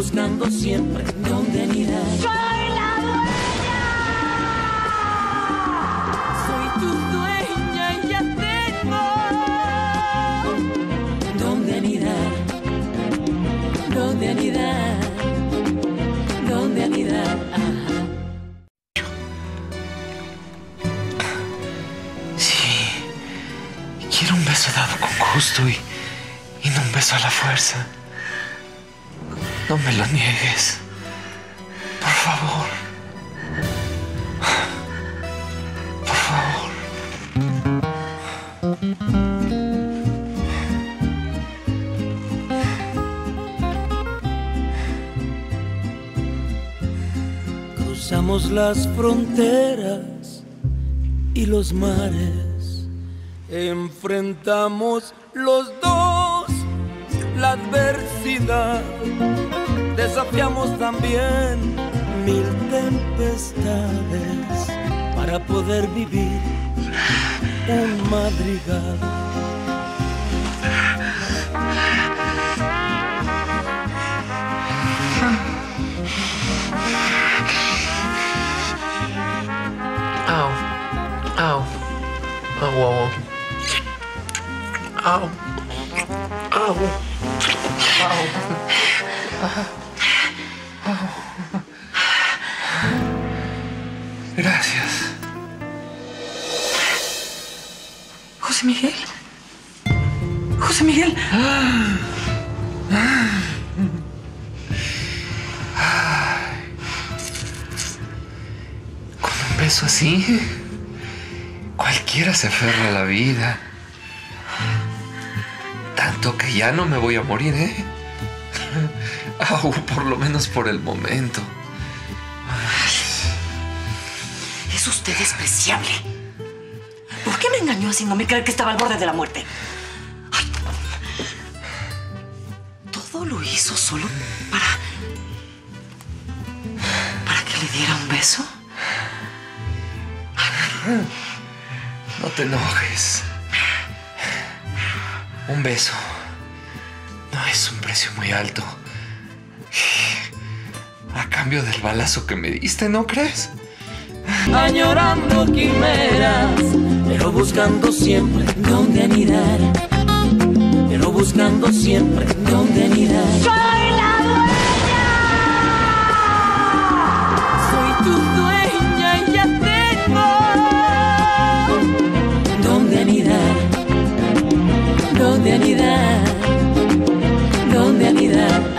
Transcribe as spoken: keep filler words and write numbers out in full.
buscando siempre dónde anidar. ¡Soy la dueña! Soy tu dueña y ya tengo dónde anidar, dónde anidar, dónde anidar. Ajá. Sí, quiero un beso dado con gusto y, y no un beso a la fuerza. No me lo niegues. Por favor. Por favor. Cruzamos las fronteras y los mares. Enfrentamos los dos la adversidad. Desafiamos también mil tempestades para poder vivir un madrigal. Au. Au. Au, au, au. Au. Au. Au. Gracias. José Miguel. José Miguel. Con un beso así, cualquiera se aferra a la vida. Tanto que ya no me voy a morir, ¿eh? Au, por lo menos por el momento. Es usted despreciable. ¿Por qué me engañó haciéndome creer que estaba al borde de la muerte? Ay, todo lo hizo solo para... para que le diera un beso. No te enojes. Un beso no es un precio muy alto. A cambio del balazo que me diste, ¿no crees? Añorando quimeras, pero buscando siempre dónde anidar, pero buscando siempre dónde anidar. ¡Soy la dueña! Soy tu dueña y ya tengo dónde anidar, dónde anidar, dónde anidar.